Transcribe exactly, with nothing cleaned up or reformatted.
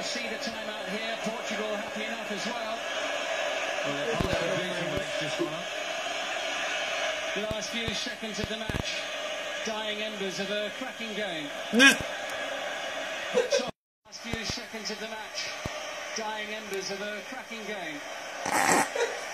see the time out here. Portugal happy enough as well. The last few seconds of the match, dying embers of a cracking game. Last few seconds of the match, dying embers of a cracking game.